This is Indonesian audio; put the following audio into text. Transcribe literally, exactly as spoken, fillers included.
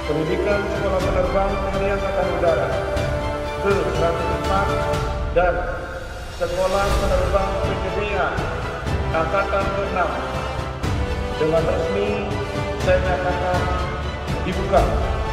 pendidikan sekolah penerbang TNI Angkatan Udara ke seratus empat dan sekolah penerbang P T B A Angkatan keenam dengan resmi saya nyatakan dibuka.